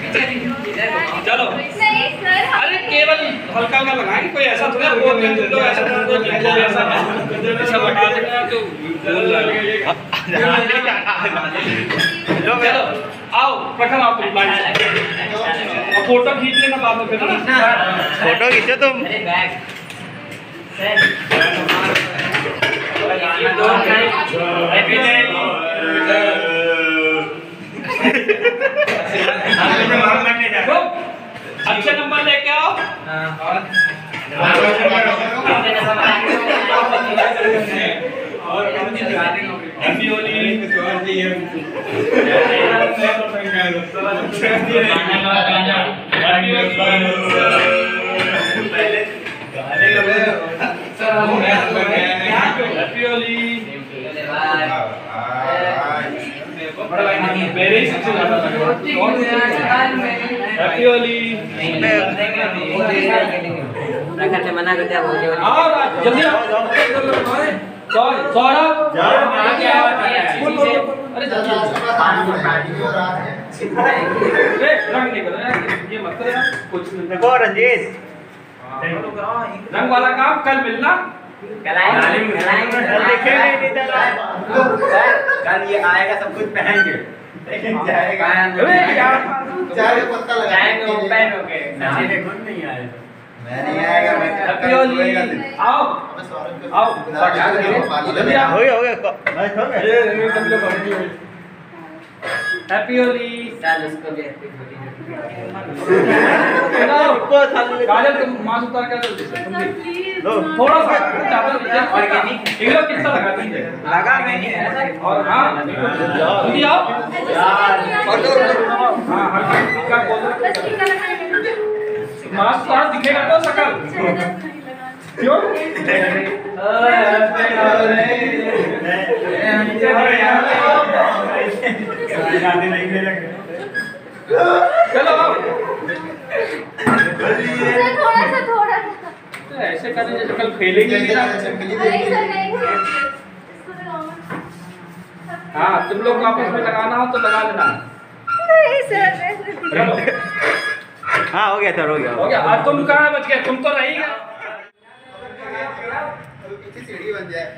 चलो अरे केवल हल्का हल्का लगाएंगे, कोई ऐसा थोड़ा ऐसा बता देना तो चलो आओ प्रखर आओ तुम लाइन से, फोटो खींच लेना बाद में फिर ना, फोटो खींचो तुम। अच्छे नंबर लेके आओ। हैप्पी होली। हैप्पी होली। मेरे ही सबसे ज्यादा हैप्पी होली। मना करते हैं जल्दी आओ। सौरभ अरे जल्दी रंग नहीं करो यार, ये मत करो यार कुछ देखो रंजीत, रंग वाला काम कल मिलना। कल ये आएगा सब कुछ पहन के, लेकिन जाएगा पत्ता लगाएंगे नहीं आए, मैं नहीं आएगा। हैप्पी होली। आओ आओ जल्दी आओ। हो गया मैच हो गया। हैप्पी होली। चल उसको भी हैप्पी होली। काजल तुम मास्क उतार कर दो थोड़ा सा ज्यादा ऑर्गेनिक एक लोग कितना लगा दीजिए लगा नहीं और हां जल्दी आओ हां हल्का बोल मास्क थोड़ा दिखेगा तो शकल क्यों चलो थोड़ा ऐसे करने जैसे कल खेलेंगे ना। हाँ तुम लोग को आपस में लगाना हो तो लगा लेना। चलो हाँ हो गया सर, हो गया। और तुम कहाँ बच गए, तुम तो रही गए। सीढ़ी बन जाए,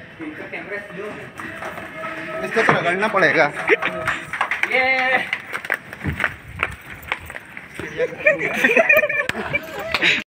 इसको तो रगड़ना पड़ेगा। ये